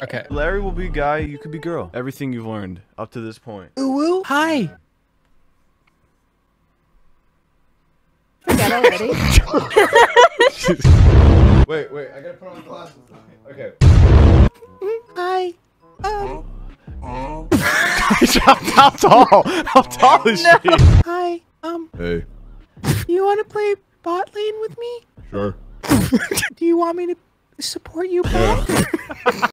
Okay. Larry will be guy, you could be girl. Everything you've learned up to this point. Ooh, hi. Forget already. Wait, I gotta put on my glasses. Okay. Hi. How tall is she? Hi. Hey. You want to play bot lane with me? Sure. Do you want me to support you, bot?